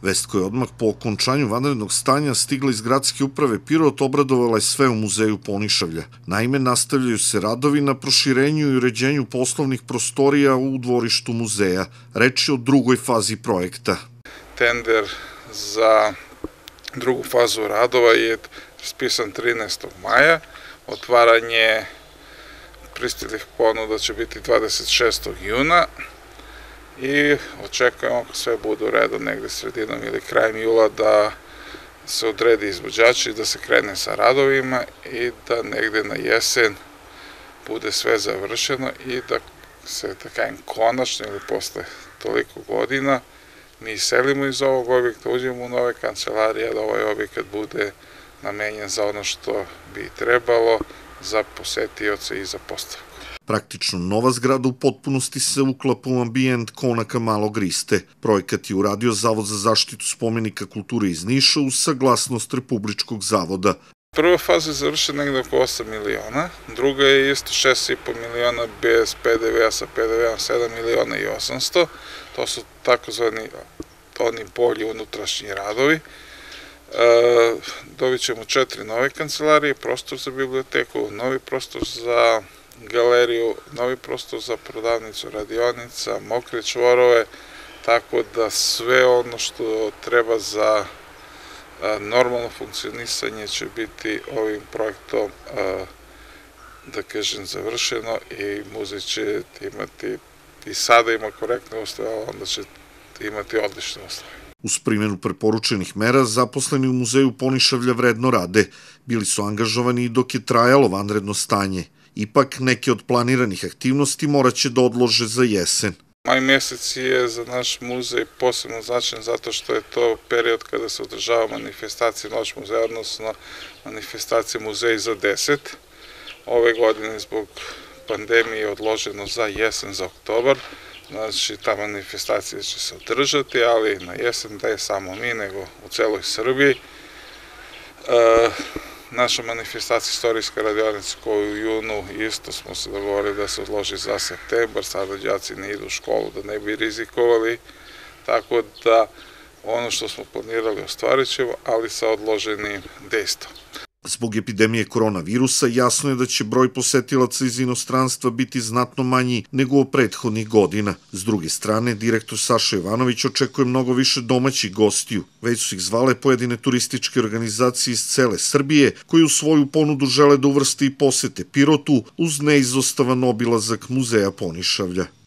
Vest koja je odmah po okončanju vanrednog stanja stigla iz gradske uprave Pirot obradovala je sve u muzeju Ponišavlja. Naime, nastavljaju se radovi na proširenju i uređenju poslovnih prostorija u dvorištu muzeja. Reč je o drugoj fazi projekta. Tender za drugu fazu radova je raspisan 13. maja. Otvaranje pristiglih ponuda će biti 26. juna i očekujemo, ako sve bude u redu, negde sredinom ili krajem jula da se odredi izvođači, da se krene sa radovima i da negde na jesen bude sve završeno i da se, da kažem, konačno ili posle toliko godina mi selimo iz ovog objekta, uđemo u nove kancelarije, da ovaj objekat bude namenjen za ono što bi trebalo, za posetioce i za postavku. Praktično nova zgrada u potpunosti se uklapa u ambijent konaka Malog Riste. Projekat je uradio Zavod za zaštitu spomenika kulture iz Niša uz saglasnost Republičkog zavoda. Prva faza je završena negde oko 8 miliona, druga je isto 6,5 miliona bez PDV-a, sa PDV-om 7 miliona i 800. To su takozvani oni bolji unutrašnji radovi. Dobit ćemo 4 nove kancelarije, prostor za biblioteku, novi prostor za galeriju, novi prostor za prodavnicu radionica, mokre čvorove, tako da sve ono što treba za normalno funkcionisanje će biti ovim projektom, da kažem, završeno i muzej će imati, i sada ima korektne uslove, ali onda će imati odlične uslove. Uz primjenu preporučenih mera, zaposleni u muzeju Ponišavlja vredno rade. Bili su angažovani i dok je trajalo vanredno stanje. Ipak, neke od planiranih aktivnosti morat će da odlože za jesen. Maj mesec je za naš muzej posebno značajan zato što je to period kada se održava manifestacija Noć muzeja, odnosno manifestacija Muzej za 10. Ove godine zbog pandemije je odloženo za jesen, za oktobar. Znači, ta manifestacija će se održati, ali na jesen da je samo mi, nego u celoj Srbiji. Naša manifestacija istorijska radionica koju u junu isto smo se dogovorili da se odloži za septembar, sada đaci ne idu u školu da ne bi rizikovali, tako da ono što smo planirali ostvarit ćemo, ali sa odloženim dejstvom. Zbog epidemije koronavirusa jasno je da će broj posetilaca iz inostranstva biti znatno manji nego u prethodnih godina. S druge strane, direktor Saša Jovanović očekuje mnogo više domaćih gostiju. Već su ih zvale pojedine turističke organizacije iz cele Srbije, koji u svoju ponudu žele da uvrste i posete Pirotu uz neizostavan obilazak muzeja Ponišavlja.